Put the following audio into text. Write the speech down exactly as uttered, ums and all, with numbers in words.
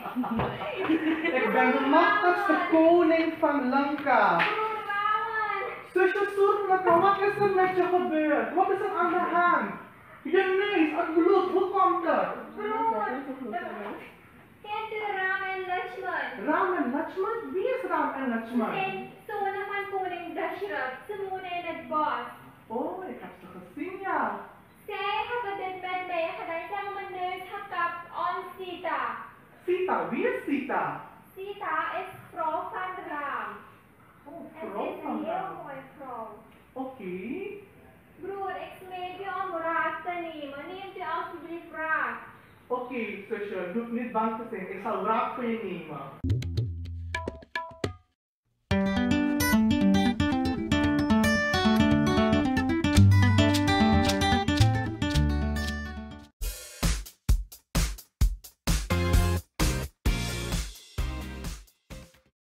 Ik ben de machtigste koning van Lanka. Broer Raman! Zusje Soermaka, wat is er met je gebeurd? Wat is er aan de hand? Je neus, het bloed, hoe komt het? Broer! Kent u Ram en Lakshman? Ram en Lakshman? Wie is Ram en Lakshman? Zijn zonen van koning Dashrath, ze wonen in het bos. Oh, ik heb ze gezien, ja. Zij hebben dit met mij gedaan. Ze hebben mijn neus gekapt aan Sita. Sita, wie is Sita? Sita is vrouw van Ram. Oh, En ze vrouw is een van heel Ram. mooie vrouw. Oké. Broer, ik smeek je om raad te nemen. Neemt u alsjeblieft raad. Oké, zusje, je hoeft niet bang te zijn. Ik zal raad voor je nemen.